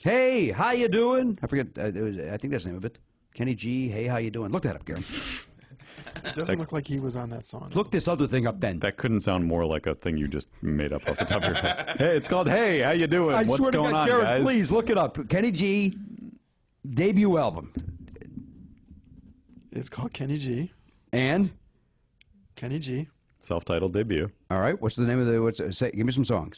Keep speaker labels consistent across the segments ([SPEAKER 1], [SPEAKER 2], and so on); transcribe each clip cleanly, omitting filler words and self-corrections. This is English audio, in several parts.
[SPEAKER 1] Hey, how you doing? I forget. I think that's the name of it. Kenny G. Hey, how you doing? Look that up, Garen.
[SPEAKER 2] It doesn't look like he was on that song.
[SPEAKER 1] Look this other thing up, then.
[SPEAKER 3] That couldn't sound more like a thing you just made up off the top of your head. Hey, it's called Hey, how you doing?
[SPEAKER 1] I
[SPEAKER 3] What's
[SPEAKER 1] swear to
[SPEAKER 3] going
[SPEAKER 1] God,
[SPEAKER 3] on,
[SPEAKER 1] Garen,
[SPEAKER 3] guys?
[SPEAKER 1] please look it up. Kenny G. Debut album.
[SPEAKER 2] It's called Kenny G.
[SPEAKER 1] And?
[SPEAKER 2] Kenny G.
[SPEAKER 3] Self-titled debut.
[SPEAKER 1] All right. What's the name of the... give me some songs.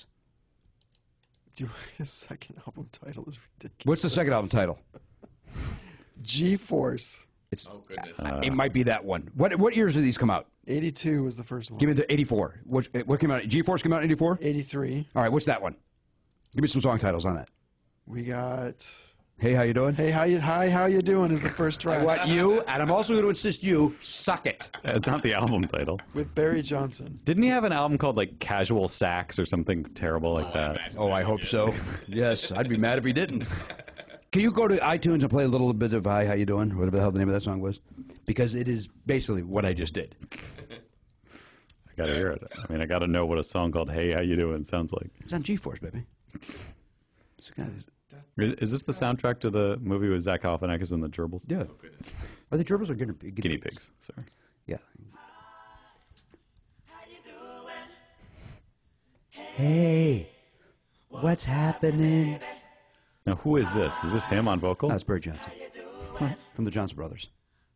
[SPEAKER 2] His second album title is ridiculous.
[SPEAKER 1] What's the second album title?
[SPEAKER 2] G-Force.
[SPEAKER 1] It's,
[SPEAKER 4] Oh, goodness.
[SPEAKER 1] it might be that one. What years did these come out?
[SPEAKER 2] 82 was the first one.
[SPEAKER 1] Give me the 84. What came out? G-Force came out in 84?
[SPEAKER 2] 83.
[SPEAKER 1] All right, what's that one? Give me some song titles on that.
[SPEAKER 2] We got...
[SPEAKER 1] Hey, how you doing?
[SPEAKER 2] Hey, how you doing is the first track.
[SPEAKER 1] I want you, and I'm also going to insist you, suck it.
[SPEAKER 3] It's not the album title.
[SPEAKER 2] With Barry Johnson.
[SPEAKER 3] Didn't he have an album called, like, Casual Sax or something terrible like that?
[SPEAKER 1] Oh, I hope so. Yes, I'd be mad if he didn't. Can you go to iTunes and play a little bit of Hi, How You Doing? Whatever the hell the name of that song was. Because it is basically what I just did.
[SPEAKER 3] I gotta hear it. I mean, I gotta know what a song called Hey, How You Doing sounds like.
[SPEAKER 1] It's on G-Force, baby.
[SPEAKER 3] Is this the soundtrack to the movie with Zach Galifianakis and the Gerbils?
[SPEAKER 1] Yeah. Are they gerbils or
[SPEAKER 3] Guinea pigs. Sorry.
[SPEAKER 1] Yeah. Hey, what's happening?
[SPEAKER 3] Now, who is this? Is this him on vocal?
[SPEAKER 1] That's Barry Johnson. From the Johnson Brothers.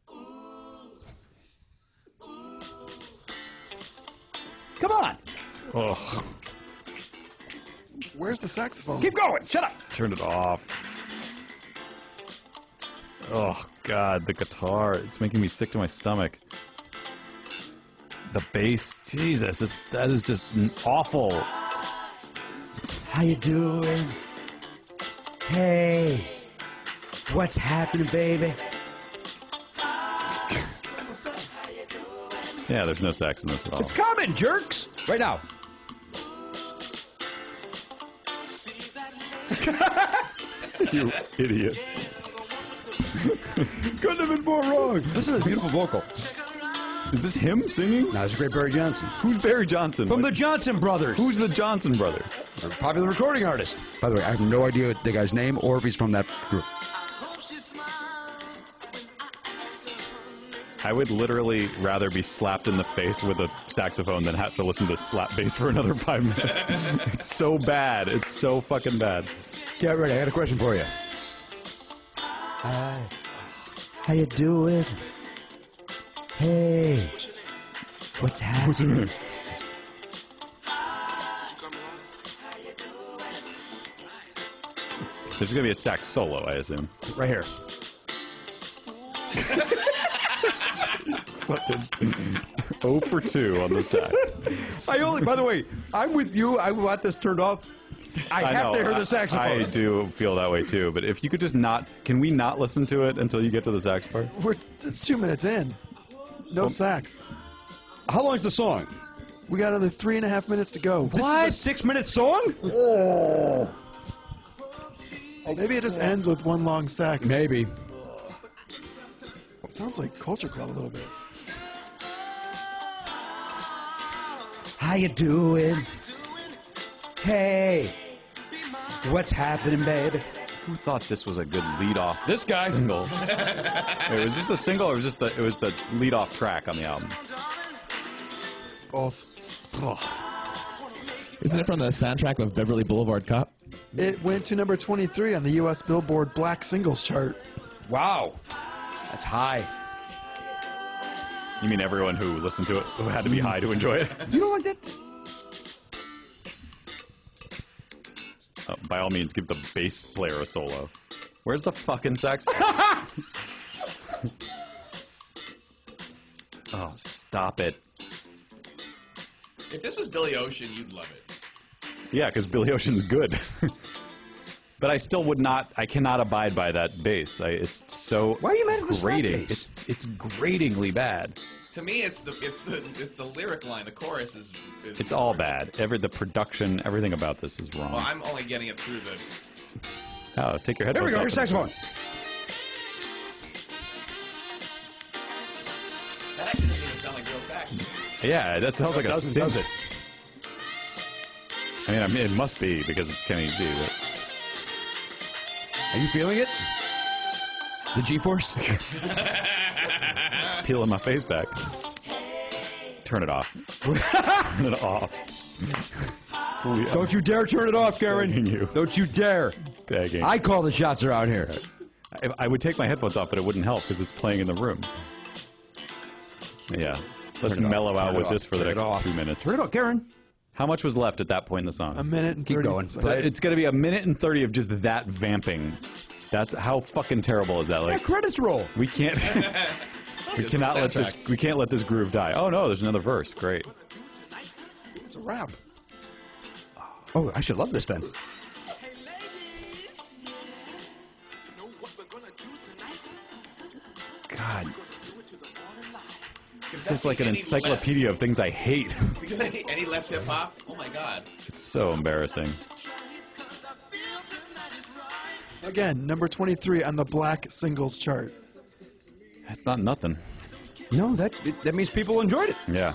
[SPEAKER 1] Come on!
[SPEAKER 3] Ugh.
[SPEAKER 2] Where's the saxophone?
[SPEAKER 1] Keep going! Shut up!
[SPEAKER 3] Turn it off. Oh, God, the guitar. It's making me sick to my stomach. The bass. Jesus, that is just awful.
[SPEAKER 1] How you doing? Hey, what's happening, baby?
[SPEAKER 3] Yeah, there's no sax in this at all.
[SPEAKER 1] It's coming, jerks! Right now.
[SPEAKER 3] You idiot.
[SPEAKER 1] Couldn't have been more wrong. Listen to the beautiful vocal.
[SPEAKER 3] Is this him singing?
[SPEAKER 1] No, it's a great Barry Johnson.
[SPEAKER 3] Who's Barry Johnson?
[SPEAKER 1] From the Johnson Brothers.
[SPEAKER 3] Who's the Johnson brothers?
[SPEAKER 1] A popular recording artist. By the way, I have no idea the guy's name or if he's from that group.
[SPEAKER 3] I would literally rather be slapped in the face with a saxophone than have to listen to slap bass for another 5 minutes. It's so bad. It's so fucking bad.
[SPEAKER 1] Get ready. I got a question for you. Hi. How you doing? Hey. What's happening?
[SPEAKER 3] There's going to be a sax solo, I assume.
[SPEAKER 1] Right here.
[SPEAKER 3] Fucking 0 for 2 on the sax.
[SPEAKER 1] By the way, I'm with you. I want this turned off. I have
[SPEAKER 3] know.
[SPEAKER 1] to hear the saxophone.
[SPEAKER 3] I do feel that way too, but if you could just not, can we not listen to it until you get to the sax part?
[SPEAKER 2] It's 2 minutes in. No sax.
[SPEAKER 1] How long is the song?
[SPEAKER 2] We got another 3.5 minutes to go.
[SPEAKER 1] What? 6-minute song? Oh.
[SPEAKER 2] Maybe it just ends with one long sax.
[SPEAKER 1] Maybe.
[SPEAKER 2] It sounds like Culture Club a little bit.
[SPEAKER 1] How you doing? Hey. What's happening, baby?
[SPEAKER 3] Who thought this was a good lead-off?
[SPEAKER 1] This guy.
[SPEAKER 3] Single. Wait, was this a single or was this it was the lead-off track on the album?
[SPEAKER 2] Both.
[SPEAKER 4] Isn't it from the soundtrack of Beverly Boulevard Cop?
[SPEAKER 2] It went to number 23 on the U.S. Billboard Black Singles chart.
[SPEAKER 1] Wow. That's high.
[SPEAKER 3] You mean everyone who listened to it who had to be high to enjoy it?
[SPEAKER 1] You don't like that?
[SPEAKER 3] By all means, give the bass player a solo. Where's the fucking sax? Oh, stop it.
[SPEAKER 4] If this was Billy Ocean, you'd love it.
[SPEAKER 3] Yeah, because Billy Ocean's good. But I still would not, I cannot abide by that bass. It's so
[SPEAKER 1] Why are you mad at the slap
[SPEAKER 3] grating.
[SPEAKER 1] bass?
[SPEAKER 3] It's gratingly bad.
[SPEAKER 4] To me, it's the lyric line. The chorus is
[SPEAKER 3] It's all bad. The production, everything about this is wrong.
[SPEAKER 4] Well, I'm only getting it through the.
[SPEAKER 3] Oh, take your headphones
[SPEAKER 1] There we go.
[SPEAKER 3] off.
[SPEAKER 1] Here's saxophone.
[SPEAKER 4] That actually doesn't even sound like real sax.
[SPEAKER 3] Yeah, that sounds like a
[SPEAKER 1] doesn't,
[SPEAKER 3] synth.
[SPEAKER 1] does it?
[SPEAKER 3] I mean, it must be because it's Kenny G. But
[SPEAKER 1] Are you feeling it? The G-force?
[SPEAKER 3] It's peeling my face back. Turn it off. Turn it off. Please,
[SPEAKER 1] Don't you dare turn it off, Karen.
[SPEAKER 3] begging you.
[SPEAKER 1] Don't you dare.
[SPEAKER 3] Begging.
[SPEAKER 1] I call the shots around here.
[SPEAKER 3] I would take my headphones off, but it wouldn't help because it's playing in the room. Yeah. Let's
[SPEAKER 1] Turn it off.
[SPEAKER 3] mellow
[SPEAKER 1] Turn
[SPEAKER 3] out
[SPEAKER 1] it
[SPEAKER 3] with
[SPEAKER 1] off.
[SPEAKER 3] this for the
[SPEAKER 1] Turn it
[SPEAKER 3] next
[SPEAKER 1] off.
[SPEAKER 3] 2 minutes.
[SPEAKER 1] Turn it off, Karen.
[SPEAKER 3] How much was left at that point in the song?
[SPEAKER 2] A minute and 30
[SPEAKER 1] Keep going.
[SPEAKER 2] seconds.
[SPEAKER 3] So it's going to be a minute and 30 of just that vamping. That's how fucking terrible is that?
[SPEAKER 1] Yeah,
[SPEAKER 3] Like
[SPEAKER 1] credits roll.
[SPEAKER 3] we can't, we cannot let this. We can't let this groove die. Oh no, there's another verse. Great.
[SPEAKER 2] It's a wrap.
[SPEAKER 1] Oh, I should love this then. God.
[SPEAKER 3] This is like an encyclopedia of things I hate.
[SPEAKER 4] Any less hip hop? Oh my god.
[SPEAKER 3] It's so embarrassing.
[SPEAKER 2] Again, number 23 on the Black Singles Chart.
[SPEAKER 3] That's not nothing.
[SPEAKER 1] No, that means people enjoyed it.
[SPEAKER 3] Yeah.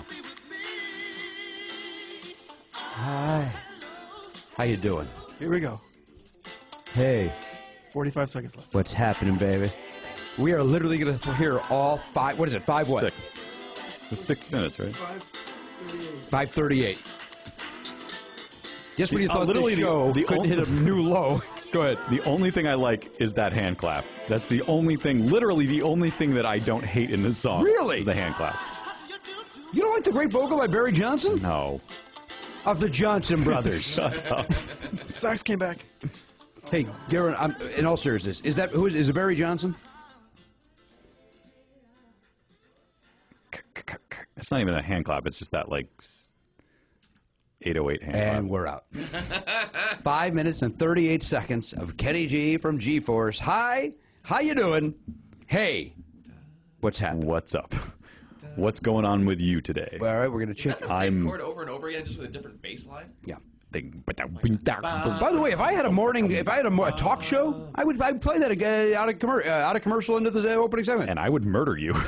[SPEAKER 1] Hi. How you doing?
[SPEAKER 2] Here we go.
[SPEAKER 1] Hey.
[SPEAKER 2] 45 seconds left.
[SPEAKER 1] What's happening, baby? We are literally going to hear all five. What is it? Five what?
[SPEAKER 3] 6. It was 6 minutes, right?
[SPEAKER 1] 5:38. Just when you thought
[SPEAKER 3] literally
[SPEAKER 1] the show
[SPEAKER 3] the
[SPEAKER 1] couldn't
[SPEAKER 3] only-
[SPEAKER 1] hit a new low. Go ahead.
[SPEAKER 3] The only thing I like is that hand clap. That's the only thing, literally the only thing that I don't hate in this song.
[SPEAKER 1] Really?
[SPEAKER 3] Is the hand clap.
[SPEAKER 1] You don't like the great vocal by Barry Johnson?
[SPEAKER 3] No.
[SPEAKER 1] Of the Johnson Brothers.
[SPEAKER 3] Shut up.
[SPEAKER 2] Sax came back.
[SPEAKER 1] Hey, Garen, in all seriousness, is it Barry Johnson?
[SPEAKER 3] It's not even a hand clap. It's just that, like, 808 hand
[SPEAKER 1] And
[SPEAKER 3] clap.
[SPEAKER 1] we're out. 5 minutes and 38 seconds of Kenny G from G-Force. Hi, how you doing? Hey, what's happening?
[SPEAKER 3] What's up? What's going on with you today?
[SPEAKER 1] All right, we're going to check.
[SPEAKER 4] The same chord over and over again, just with a different bass line?
[SPEAKER 1] Yeah.
[SPEAKER 3] By
[SPEAKER 1] By the way, if I had a talk show, I'd play that out of commercial into the opening segment.
[SPEAKER 3] and I would murder you.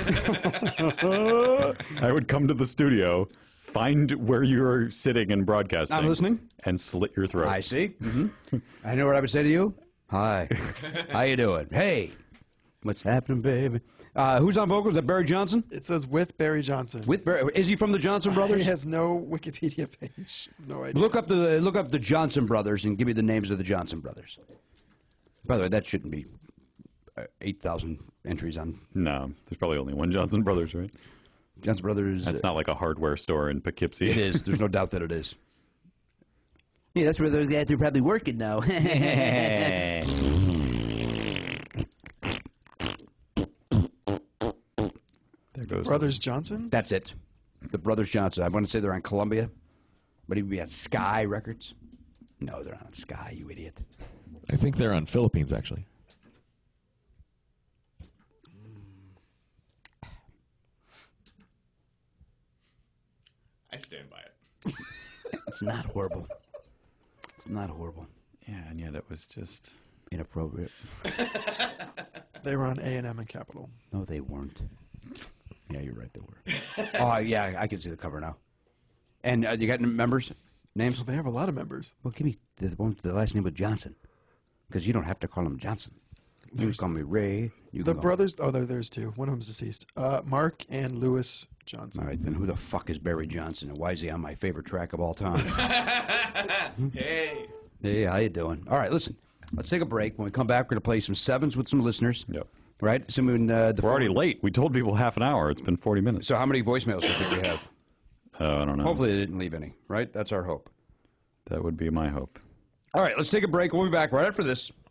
[SPEAKER 3] I would come to the studio, find where you're sitting and broadcasting.
[SPEAKER 1] I'm listening.
[SPEAKER 3] And slit your throat.
[SPEAKER 1] I see. I know what I would say to you. Hi, how you doing? Hey, what's happening, baby? Who's on vocals? Is that Barry Johnson?
[SPEAKER 2] It says with Barry Johnson.
[SPEAKER 1] With Barry, is he from the Johnson
[SPEAKER 2] He
[SPEAKER 1] Brothers?
[SPEAKER 2] has no Wikipedia page. No idea.
[SPEAKER 1] Look up the Johnson Brothers and give me the names of the Johnson Brothers. By the way, that shouldn't be 8,000 entries on
[SPEAKER 3] No, there's probably only one Johnson Brothers, right?
[SPEAKER 1] Johnson Brothers.
[SPEAKER 3] That's not like a hardware store in Poughkeepsie.
[SPEAKER 1] It is. There's no doubt that it is. Yeah, that's where those guys are probably working now.
[SPEAKER 3] There goes.
[SPEAKER 2] Brothers Johnson?
[SPEAKER 1] That's it. The Brothers Johnson. I want to say they're on Columbia. But he'd be on Sky Records. No, they're not on Sky, you idiot.
[SPEAKER 5] I think they're on Philippines, actually.
[SPEAKER 4] I stand by it.
[SPEAKER 1] It's not horrible. It's not horrible.
[SPEAKER 3] Yeah, and yet it was just.
[SPEAKER 1] Inappropriate.
[SPEAKER 2] They were on A&M and Capitol.
[SPEAKER 1] No, they weren't. Yeah, you're right, they were. Oh, yeah, I can see the cover now. And you got members? Names?
[SPEAKER 2] So they have a lot of members.
[SPEAKER 1] Well, give me the one with the last name of Johnson. Because you don't have to call him Johnson. You can call me Ray. You
[SPEAKER 2] The
[SPEAKER 1] can call-
[SPEAKER 2] brothers, there's two. One of them's deceased. Mark and Lewis Johnson.
[SPEAKER 1] All right, then who the fuck is Barry Johnson? And why is he on my favorite track of all time?
[SPEAKER 4] Hey.
[SPEAKER 1] Hey, how you doing? All right, listen. Let's take a break. When we come back, we're going to play some sevens with some listeners.
[SPEAKER 3] Yep.
[SPEAKER 1] Right? Assuming,
[SPEAKER 3] We're already late. We told people half an hour. It's been 40 minutes.
[SPEAKER 1] So how many voicemails do you think we have?
[SPEAKER 3] I don't know.
[SPEAKER 1] Hopefully they didn't leave any, right? That's our hope.
[SPEAKER 3] That would be my hope.
[SPEAKER 1] All right, let's take a break. We'll be back right after this.